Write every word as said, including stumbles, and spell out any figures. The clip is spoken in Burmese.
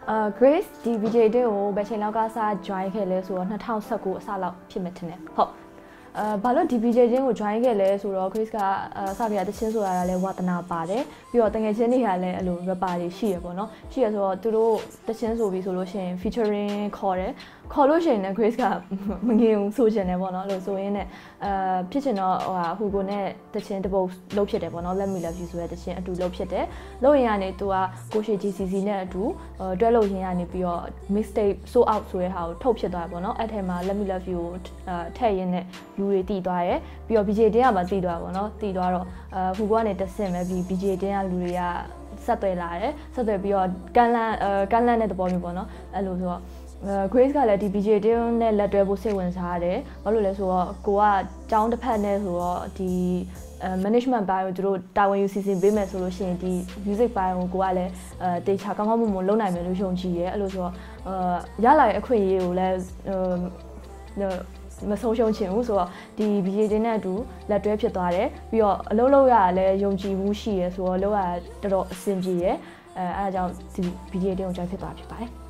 အာ Grace ဒီ B J တွေကိုဘယ်ချိန်လောက်ကစ join ခဲ့လဲဆိုတော့two thousand nineteenအစလောက်ဖြစ်မှထင်တယ်ဟုတ်အာဘာလို့ဒီ B J ချင်းကို join ခဲ့လဲဆိုတော့ Grace ကစပြရတချင်းဆိုတာလည်းဝါသနာပါတယ်ပြီးတော့တငယ်ချင်းတွေကလည်းအဲ့လို rapper တွေရှိရပေါ့နော်ရှိရဆိုတော့သူတို့တချင်းဆိုပြီးဆိုလို့ရှိရင် featuring ခေါ်တယ်ခေါ်လို့ရှိရင်လည်း Grace ကမငြင်းဘူးဆိုချင်တယ်ပေါ့နော်အဲ့လိုဆိုရင်းနဲ့အာဖြစ်ချင်တော့ဟိုဟာဟူကိုနဲ့တချင်းတပုတ်လုပ်ဖြစ်တယ်ပေါ့နော် Let me love you ဆိုတဲ့တချင်းအတူလုပ်ဖြစ်တယ်လုပ်ရင်ကနေသူကကိုရှိ G C C နဲ့အတူတွဲလုပ်ရင်းကနေပြီးတော့ mixtape so out ဆိုတဲ့ဟာကိုထုတ်ဖြစ်သွားတယ်ပေါ့နော်အဲ့ထဲမှာ Let me love you ကိုထည့်ရင်းနဲ့လူတွေတည်သွားတယ်ပြီးတော့ B J တင်းကမှတည်သွားပါပေါ့နော်တည်သွားတော့အာဟူကနေတဆင့်ပဲပြီး B J တင်းကလူတွေကဆက်သွယ်လာတယ်ဆက်သွယ်ပြီးတော့ကန်လန်အဲကန်လန်တဲ့သဘောမျိုးပေါ့နော်အဲ့လိုဆိုတော့Grace ကလည်းဒီ B J တင်းနဲ့လက်တွဲဖို့စိတ်ဝင်စားတယ်ဘာလို့လဲဆိုတော့ကိုကကျောင်းတစ်ဖက်နဲ့ဆိုတော့ဒီ management ဘိုင်းကိုသူတို့တာဝန်ယူစီစဉ်ပေးမယ်ဆိုလို့ရှိရင်ဒီ music ဘိုင်းကိုကိုကလည်းအဲတေချာကောင်းကောင်းမွန်မွန်လုပ်နိုင်မယ်လို့ယုံကြည်ရဲအဲ့လိုဆိုတော့အာရလာတဲ့အခွင့်အရေးကိုလည်းမဆုံးရှုံးချင်ဘူးဆိုတော့ဒီ B J တင်းနဲ့အတူလက်တွဲဖြစ်သွားတယ်ပြီးတော့အလုပ်လုပ်ရတာလည်းယုံကြည်မှုရှိရဲဆိုတော့လုပ်ရတာတော်တော်အဆင်ပြေရဲအဲအဲအကြောင်းဒီ B J တင်းကို join ဖြစ်သွားဖြစ်ပါတယ်